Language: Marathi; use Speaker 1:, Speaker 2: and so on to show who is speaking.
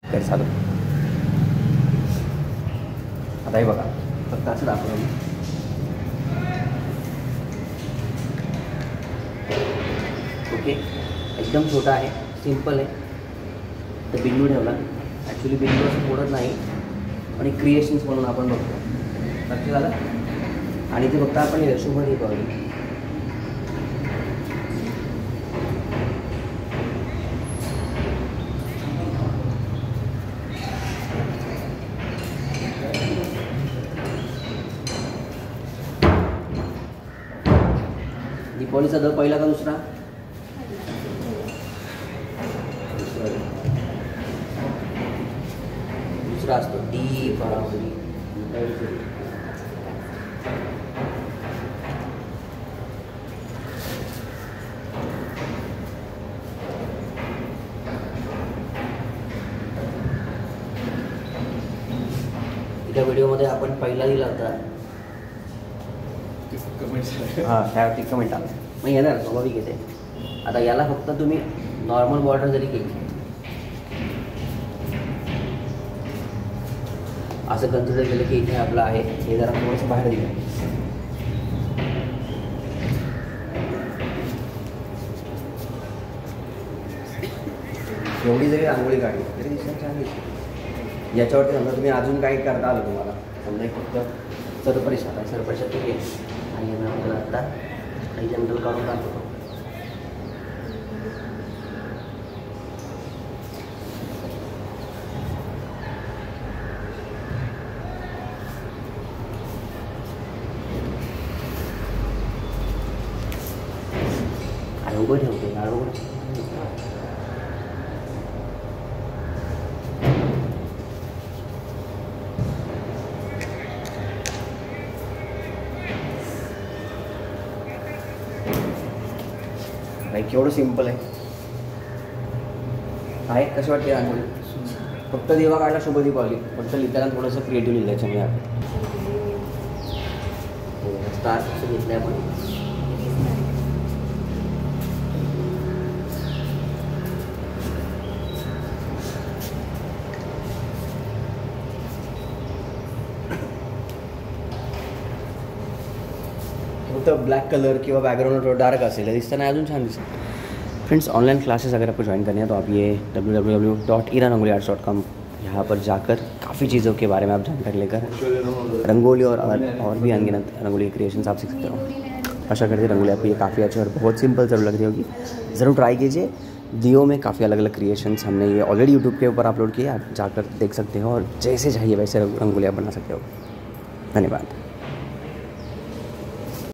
Speaker 1: काय चालू आताही बघा फक्त असं दाखवलं मी. ओके एकदम छोटा आहे, सिम्पल आहे. तर बिंदू ठेवला, ॲक्च्युली बिंदू असं फोडत नाही आणि क्रिएशन्स म्हणून आपण बघतो. लक्ष झालं. आणि ते फक्त आपण शुभ दीपावली. दीपावलीचा दर पहिला का दुसरा? दुसरा असतो दीपावली. त्या व्हिडिओमध्ये आपण पहिला दिला होता. हां त्यावरती कमेंट आला मग येणार स्वाभाविक येते. आता याला फक्त तुम्ही नॉर्मल बॉर्डर जरी केली, असं कन्सिडर केलं की इथे आपलं आहे, हे जरा थोडंसं बाहेर दिलं. एवढी जरी रांगोळी काढली तरी दिसत छान दिसते. याच्यावरती समजा तुम्ही अजून काही करता आलं तुम्हाला, समजा एक फक्त सरपरिषद आहे, सरपरिषद ठीक आहे. आणि आपल्याला आत्ता काही जंगल काढून टाकतो. आडवं ठेवते आडवं. केवढं सिम्पल आहे. कशी वाटते रांगोळी? फक्त देवा काढला शुभ दीपावली, फक्त लिहिताना थोडंसं क्रिएटिव्ह लिहिलं त्याच्यामुळे आपण स्टार असं घेतलं आहे आपण. फक्त ब्लैक कलर किंवा बैकग्राउंड थोड़ा डार्क असेल दिसताना अजून छान दिसेल. फ्रेंड्स ऑनलाइन क्लासेस अगर आपको ज्वाइन करनी है तो आप ये www.iranrangoli.com यहाँ पर जाकर काफ़ी चीज़ों के बारे में आप जानकारी लेकर रंगोली और भी अनगिनत रंगोली क्रिएशंस आप सीख सकते हो. आशा करते हैं रंगोली आपको ये काफ़ी अच्छी और बहुत सिंपल ज़रूर लग रही होगी. ज़रूर ट्राई कीजिए. दियो में काफ़ी अलग अलग क्रिएशंस हमने ये ऑलरेडी यूट्यूब के ऊपर अपलोड किए, आप जाकर देख सकते हो और जैसे चाहिए वैसे रंगोली आप बना सकते हो. धन्यवाद.